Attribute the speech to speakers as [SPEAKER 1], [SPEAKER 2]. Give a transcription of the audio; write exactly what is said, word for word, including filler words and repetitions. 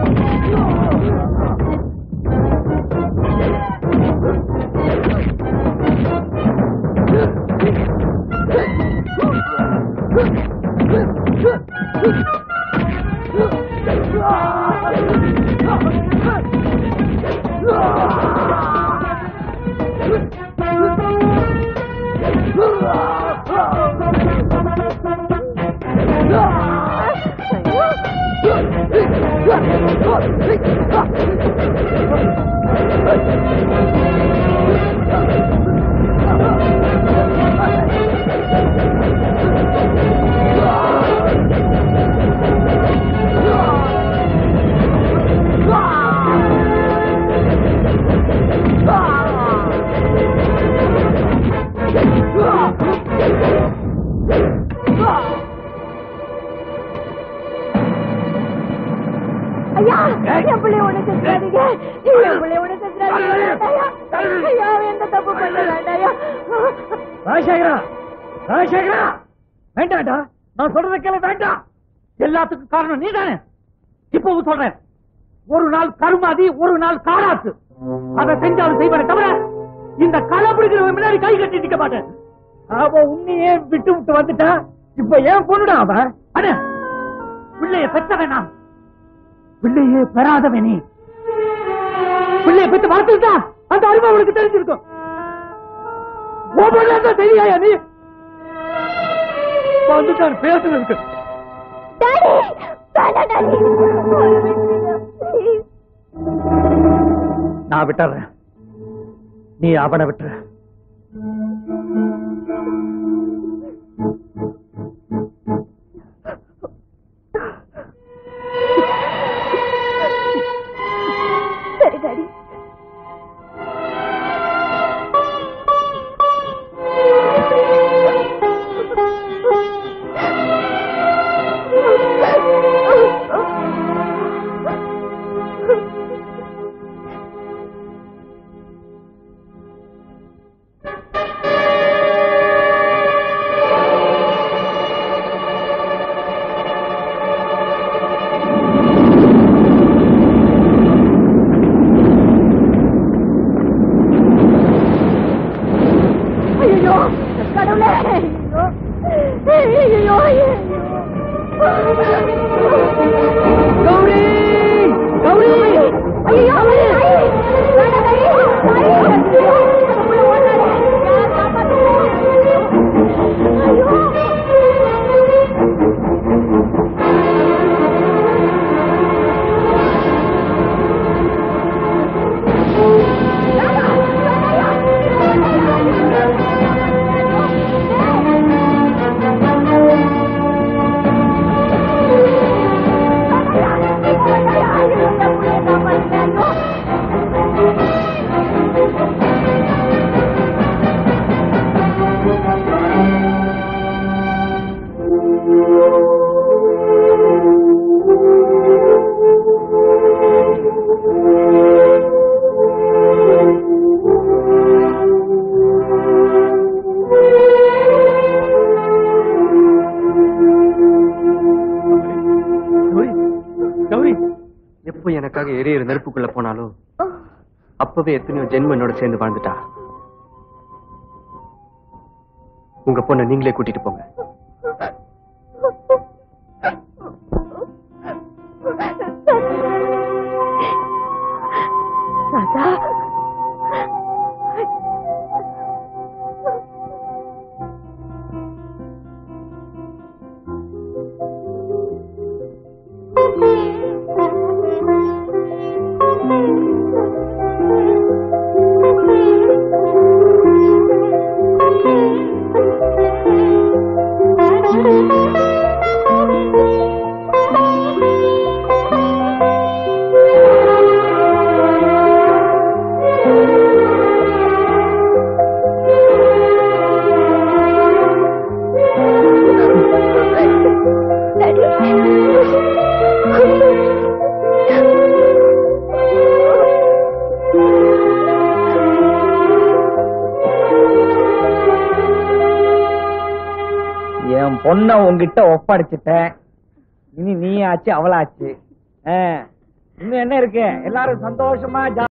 [SPEAKER 1] எல்லாத்துக்கும் காரணம் நீதானே. இப்பவும் சொல்றேன், ஒரு நாள் கருமாதி ஒரு நாள் காராத்து. அதை செஞ்சாலும் செய்வதை தவிர இந்த களை பிடிக்கிறவன் முன்னாடி கை கட்டி நிக்க மாட்டேன். அவன் உன்னையே விட்டு விட்டு வந்துட்டா இப்ப ஏன் பொண்ணுடா அவன்? அண்ணே, பிள்ளைய பெற்றவன் நான், பிள்ளையே பெறாதவன் நீ. பிள்ளைய பெற்று வளர்த்துட்டா அந்த அறிவு அவனுக்கு தெரிஞ்சிருக்கும். தெரியாயா நீ? வந்துட்டான் பேசுறதுக்கு. நான் விட்டுறேன், நீ அவனை விட்டுற.
[SPEAKER 2] சரி டாடி.
[SPEAKER 3] எரியிற நெருப்புக்குள்ள போனாலும் அப்பவே எத்தனையோ ஜென்மம் என்னோட சேர்ந்து வாழ்ந்துட்டா. உங்க பொண்ணை நீங்களே கூட்டிட்டு போங்க.
[SPEAKER 4] பொண்ண உங்ககிட்ட ஒப்படைச்சிட்டேன். இனி நீ ஆச்சு அவளாச்சு.
[SPEAKER 1] இன்னும் என்ன இருக்கு? எல்லாரும் சந்தோஷமா